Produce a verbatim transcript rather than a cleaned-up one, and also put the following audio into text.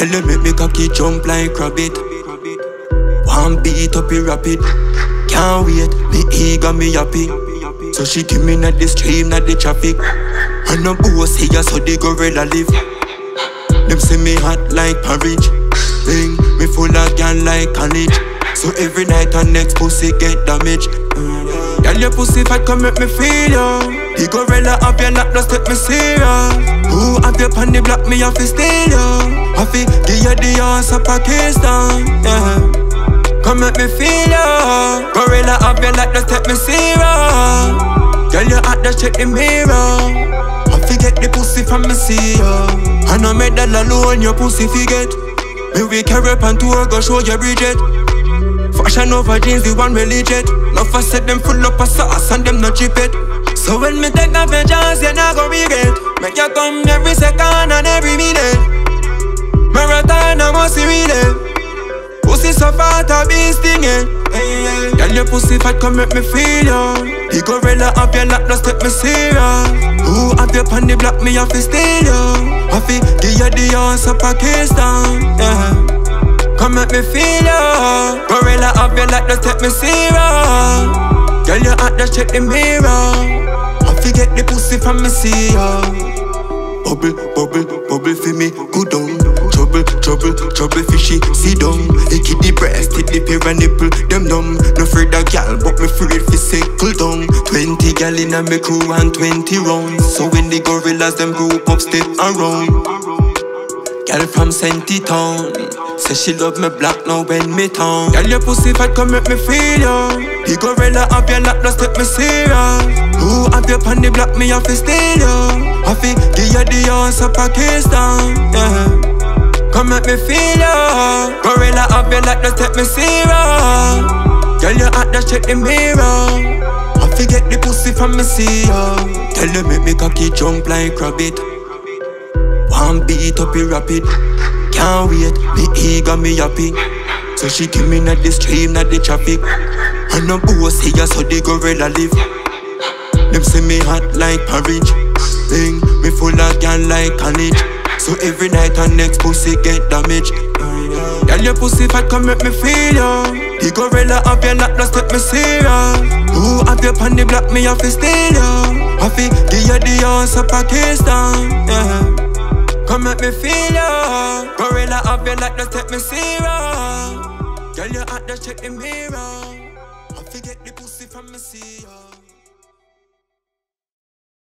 Tell them make me cocky jump like rabbit. One beat up it rapid. Can't wait, me eager, me happy. So she give me not the stream, not the traffic. And no boss here, so the gorilla live. Them say me hot like porridge. Ring, me full of gun like college. So every night and next pussy get damaged. Girl, your pussy fat come make me feel you. The gorilla up your lap, just take me serious. Who have you on the block, me have to steal you. I fi give you the answer Pakistan, yeah. Come make me feel you. Gorilla up your lap, just take me serious. Girl, you hot, just check the mirror. I fi get the pussy from me see you. I know make that alone, your pussy fi get. Me we carry up and tour, go show you Bridget. Fashion over jeans, the one we legit. Love I said them full up of sauce and them not cheap it. So when me take off your chance, you not go regret. Make you come every second and every minute. Marathon, I must read it. Pussy so fat, I be stinging. Girl, your pussy fat, come make me feel you. The gorilla up your lap, just take me serious. Who have you on the block, me have to steal you. I fi give you the answer Pakistan, yeah. Come make me feel you. Gorilla up your lap, just take me serious. Girl, you hot, just check the mirror. I fi get the pussy from me see you. Bubble, bubble, bubble for me, go down. Trouble, trouble, trouble fishy, see down. He keep the breast, hit the pair and nipple, them numb. No afraid of gal, but me afraid fi circle down. Twenty gal in a me crew and twenty rounds. So when the gorillas them group up, step around. Gal from Senti Town, say she love me black now when me town. Gal your pussy fat, come make me feel you. The gorilla up your lap, just take me serious. Who have you on the block, me have to steal you. I fi give you the answer Pakistan, yeah. Come make me feel you. Gorilla up your lap, just take me serious. Girl you hot, just check the mirror. I fi get the pussy from me see you. Tell them make me cocky jump like rabbit. One beat up it rapid. Can't wait, me eager, me happy. So she give me not the stream, not the traffic. And no boss here, so the gorilla live. Them say me hot like porridge. Ring, me full of gun like college. So every night and next pussy get damaged. Girl, your pussy fat, come make me feel you. The gorilla up your lap, just take me serious. Who have you on the block, me have to steal you. I fi give you the answer Pakistan, yeah. Come make me feel you. Gorilla up your lap, just take me serious. Girl, you hot, just check the mirror. I fi get the pussy from me see you.